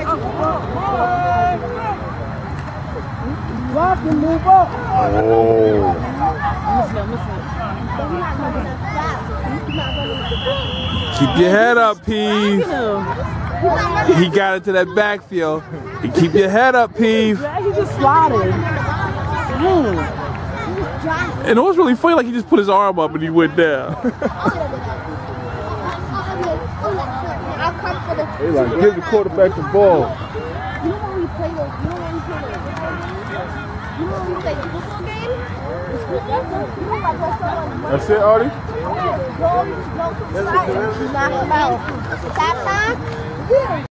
Block and move up. Oh. Keep your head up, Peeve. He got into that backfield. Keep your head up, Peeve. Yeah, he just slided. And it was really funny, like he just put his arm up and he went down. They like, give the quarterback the ball. You know when we play those, you know when we play the football game? That's it, Artie? Go, knock him out. That time?